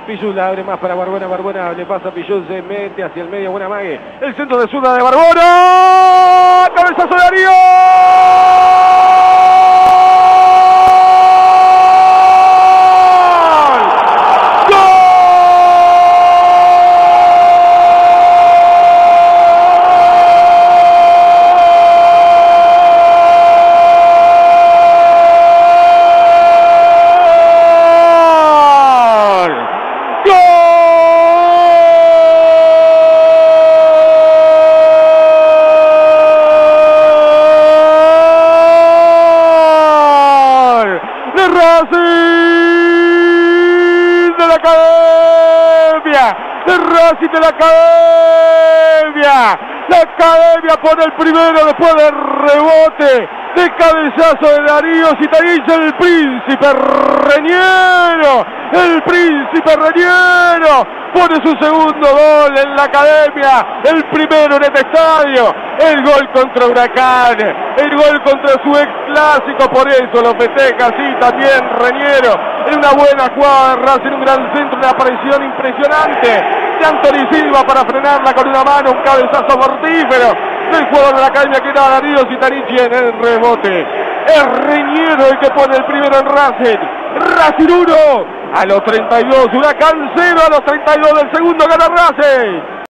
Pillú la abre más para Barbona. Barbona le pasa a Pillú, se mete hacia el medio. Buena mague. El centro de zurda de Barbona. ¡Cabezazo de Darío! De la Academia, de Racing de la Academia. La Academia pone el primero después del rebote de cabezazo de Darío Zitanich, el príncipe Reñero. El príncipe Reñero pone su segundo gol en la Academia, el primero en este estadio. El gol contra Huracán, el gol contra su ex clásico, por eso lo festeja así también Reñero. En una buena jugada de Racing, un gran centro, una aparición impresionante de Anthony Silva para frenarla con una mano, un cabezazo mortífero del jugador de la Academia que era Darío Zitanich en el rebote. Es Reñero el que pone el primero en Racing. Racing 1 a los 32, Huracán 0 a los 32 del segundo, gana Racing.